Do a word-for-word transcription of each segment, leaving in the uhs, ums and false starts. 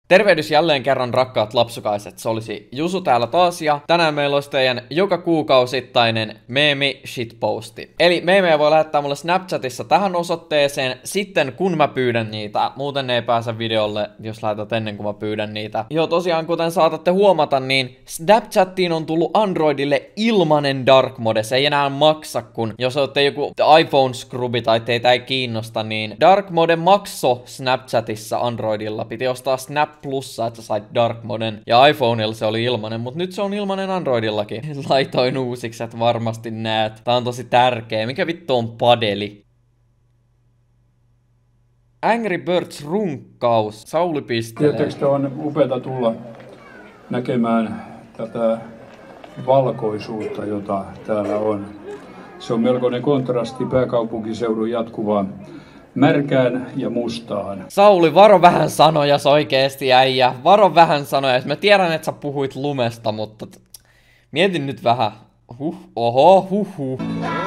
Tervehdys jälleen kerran rakkaat lapsukaiset, se olisi Jusu täällä taas ja tänään meillä olisi teidän joka kuukausittainen meemi shitposti. Eli meemejä voi lähettää mulle Snapchatissa tähän osoitteeseen sitten kun mä pyydän niitä, muuten ne ei pääse videolle jos lähetät ennen kuin mä pyydän niitä. Joo tosiaan kuten saatatte huomata niin Snapchattiin on tullut Androidille ilmanen dark mode, se ei enää maksa kun jos olette joku iPhone scrubi tai teitä ei kiinnosta niin dark mode makso Snapchatissa Androidilla, piti ostaa Snap Plussa, että sä sait dark moden. Ja iPhoneilla se oli ilmanen, mutta nyt se on ilmanen Androidillakin. Laitoin uusiksi, että varmasti näet. Tää on tosi tärkeä. Mikä vittu on padeli? Angry Birds runkkaus. Sauli pistelee. Tietysti on upeata tulla näkemään tätä valkoisuutta, jota täällä on. Se on melkoinen kontrasti pääkaupunkiseudun jatkuvaan märkään ja mustaan. Sauli, varo vähän sanoja oikeesti äijä. Varo vähän sanoja. Mä tiedän, että sä puhuit lumesta, mutta mietin nyt vähän. Huh, oho, huh, huh.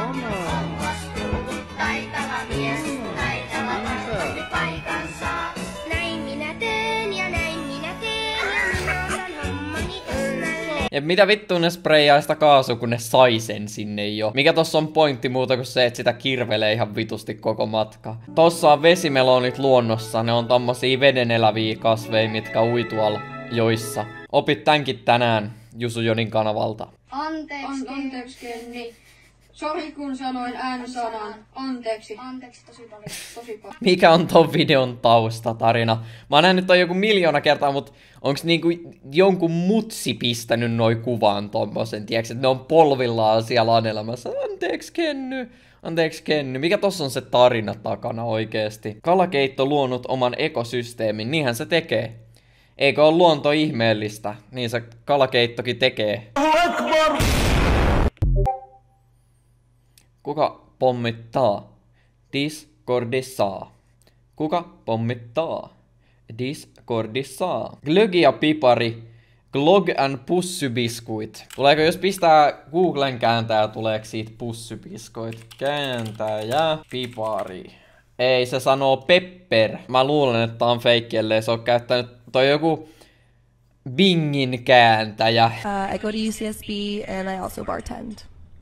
Ja mitä vittu ne spreijaa sitä kaasua, kun ne sai sen sinne jo. Mikä tossa on pointti muuta kuin se, että sitä kirvelee ihan vitusti koko matka. Tossa on vesimelonit luonnossa. Ne on tommosia vedeneläviä kasveja, mitkä ui tuolla joissa. Opit tämänkin tänään Jusu Jodin kanavalta. Anteeksi, An anteeksi Kenni. Sori kun sanoin N-sanan. Anteeksi. Anteeksi tosi paljon. Tosi paljon. Mikä on ton videon taustatarina? Mä oon nähnyt ton joku miljoona kertaa, mut onks niinku jonkun mutsi pistänyt noi kuvaan tommosen, tiiäks, että ne on polvillaan siellä anelemassa. Anteeksi Kenny. Anteeksi Kenny. Mikä tossa on se tarina takana oikeesti? Kalakeitto luonut oman ekosysteemin, niinhän se tekee. Eikö ole luonto ihmeellistä? Niin se kalakeittokin tekee. Kuka pommittaa? Discordissa. Kuka pommittaa? Discordissa. Glögi ja pipari. Glog and pussybiskuit. Tuleeko jos pistää Googlen kääntäjä, tuleeko siitä pussybiskuit? Kääntäjä. Pipari. Ei, se sanoo pepper. Mä luulen, että tää on feikki, ellei se oo käyttänyt toi joku Bingin kääntäjä. Uh, I go to U C S B and I also bartend.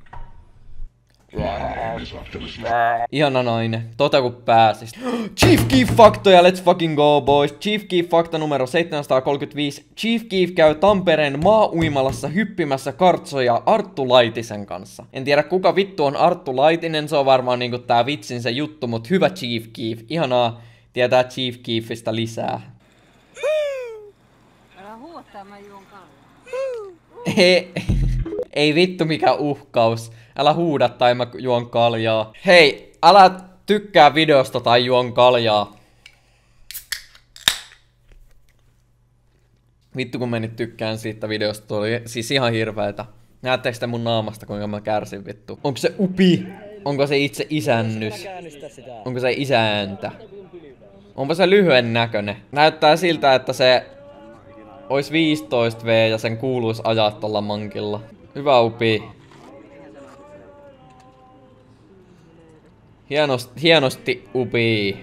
Ihana nainen. Tota kun pääsis. Chief Keef faktoja, let's fucking go boys. Chief Keef fakta numero seitsemänsataakolmekymmentäviisi. Chief Keef käy Tampereen maa-uimalassa hyppimässä kartsoja Arttu Laitisen kanssa. En tiedä kuka vittu on Arttu Laitinen, se on varmaan niinku tää vitsin se juttu, mut hyvä Chief Keef. Ihanaa tietää Chief Keefistä lisää. Älä huottaa, mä juon kallia. Ei, ei vittu mikä uhkaus. Älä huuda tai mä juon kaljaa. Hei, älä tykkää videosta tai juon kaljaa. Vittu kun menit tykkään siitä videosta, tuo oli siis ihan hirveetä. Näettekö te mun naamasta kuinka mä kärsin vittu? Onko se upi? Onko se itse isännys? Onko se isäntä? Onpa se lyhyen näköinen. Näyttää siltä, että se ois viisitoista vuotta ja sen kuuluis ajaa tolla mankilla. Hyvä upi. Hienosti, hienosti upii.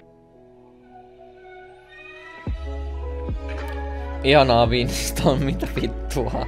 Ihanaa Winston, mitä vittua.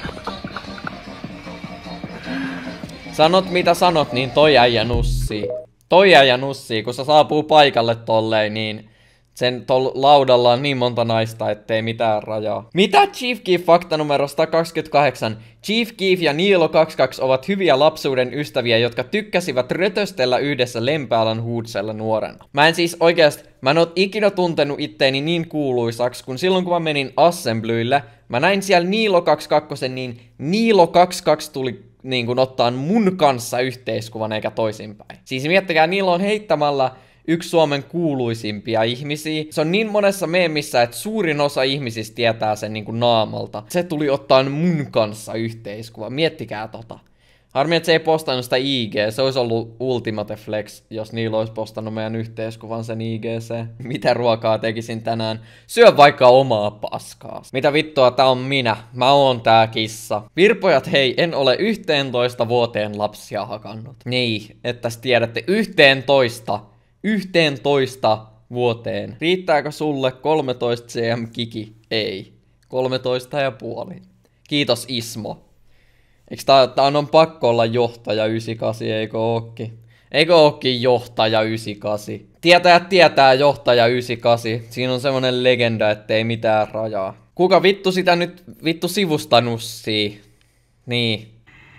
Sanot mitä sanot, niin toi äijä nussii. Toi äijä nussii, kun se saapuu paikalle tolleen, niin sen tol laudalla on niin monta naista, ettei mitään rajaa. Mitä Chief Keef fakta numero sata kaksikymmentäkahdeksan? Chief Keef ja Niilo kaksikymmentäkaksi ovat hyviä lapsuuden ystäviä, jotka tykkäsivät rötöstellä yhdessä Lempäälän Hoodsella nuorena. Mä en siis oikeasti, mä en oo ikinä tuntenut itteeni niin kuuluisaksi, kun silloin kun mä menin Assemblylle, mä näin siellä Niilo kaksikymmentäkaksi, niin Niilo kaksikymmentäkaksi tuli niin kuin ottaa mun kanssa yhteiskuvan eikä toisinpäin. Siis miettikää, Niilo on heittämällä yksi Suomen kuuluisimpia ihmisiä. Se on niin monessa meemissä, että suurin osa ihmisistä tietää sen niinku naamalta. Se tuli ottaa mun kanssa yhteiskuva. Miettikää tota. Harmi, että se ei postannut sitä I G. Se olisi ollut ultimate flex, jos niillä olisi postannut meidän yhteiskuvan sen I G C. Mitä ruokaa tekisin tänään? Syö vaikka omaa paskaa. Mitä vittua, tää on minä. Mä oon tää kissa. Virpojat, hei, en ole yhteentoista vuoteen lapsia hakannut. Niin, että tiedätte, yhteentoista. Yhteentoista vuoteen. Riittääkö sulle kolmetoista cm kiki? Ei. kolmetoista ja puoli. Kiitos Ismo. Eikö tää, tää on pakko olla johtaja yhdeksänkymmentäkahdeksan, eikö ookin? Eikö ookin johtaja yhdeksänkymmentäkahdeksan? Tietäjät tietää johtaja yhdeksänkymmentäkahdeksan. Siinä on semmonen legenda, ettei mitään rajaa. Kuka vittu sitä nyt vittu sivusta nussii? Niin.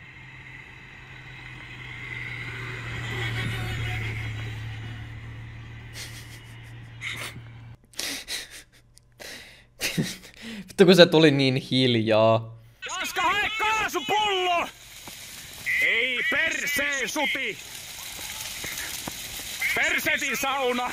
Vittu kun se tuli niin hiljaa. Jaska, hae kaasupullo! Ei perseen suti! Persetin sauna!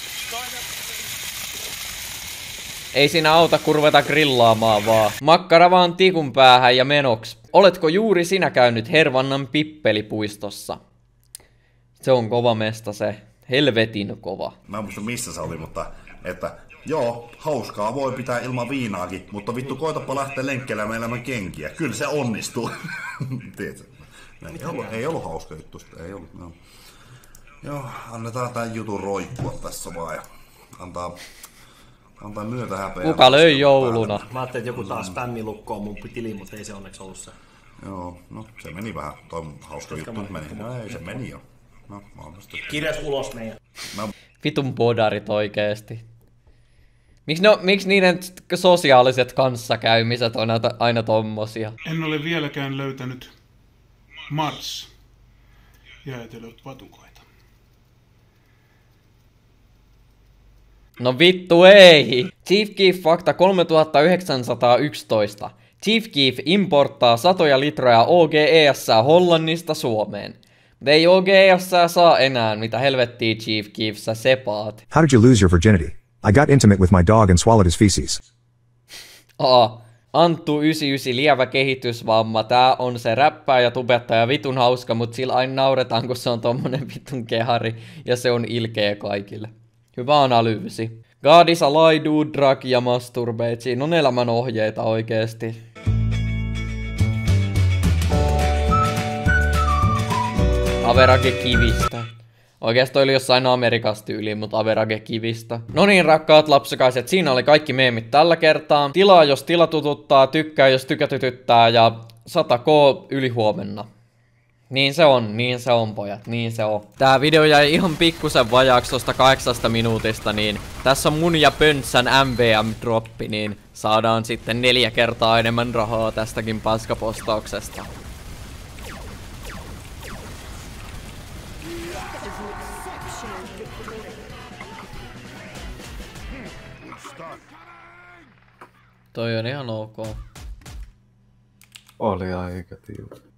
Ei siinä auta kun ruveta grillaamaan vaan. Makkara vaan tikun päähän ja menoks. Oletko juuri sinä käynyt Hervannan Pippelipuistossa? Se on kova mesta se. Helvetin kova. Mä en muista missä se oli, mutta että joo, hauskaa voi pitää ilman viinaakin, mutta vittu koitapa lähteä lenkkeilemään elämän kenkiä. Kyllä se onnistuu. Tiedätkö? Ei ollut, ei ollut hauska juttu, ei ollut. No. Joo, annetaan tämän jutun roikkua tässä vaan ja antaa, antaa myötä häpeää. Kuka löi jouluna? Mä ajattelin, että joku taas spämmilukkoo mun tiliin, mutta ei se onneksi ollut se. Joo, no se meni vähän. Toi hauska juttu meni. No ei, se meni jo. No, mä oon pysty. Kirjas ulos meidän. Mä... Vitun bodarit oikeesti. Miksi, no, miksi niiden sosiaaliset kanssakäymiset on aina, aina tommosia? En ole vieläkään löytänyt Mars jäätelöt patukoita. No vittu ei! Chief Keef fakta kolmetuhattayhdeksänsataayksitoista. Chief Keef importtaa satoja litroja O G E S Hollannista Suomeen. Mutta ei O G E S saa enää, mitä helvettiä Chief Keef sä sepaat. How did you lose your virginity? I got intimate with my dog and swallowed his feces. Aa, Anttu yhdeksänkymmentäyhdeksän lievä kehitysvamma. Tää on se räppää ja tubettaja vitun hauska, mut sillä aina nauretaan, kun se on tommonen vitun kehari ja se on ilkeä kaikille. Hyvä analyysi. God is a lie, do, drug ja masturbate. Siinä on elämän ohjeita oikeesti. Average kivistä. Oikeesti oli jossain Amerikasta tyyliin, mutta Average kivistä. No niin, rakkaat lapsekaiset, siinä oli kaikki meemit tällä kertaa. Tilaa jos tila tututtaa, tykkää jos tykätytyttää ja sata k yli huomenna. Niin se on, niin se on pojat, niin se on. Tää video jäi ihan pikkusen vajaaksi tosta kahdeksasta minuutista, niin tässä on mun ja Pöntsän M V M-droppi, niin saadaan sitten neljä kertaa enemmän rahaa tästäkin paskapostauksesta. Toi on ihan ok. Oli aika tiukka.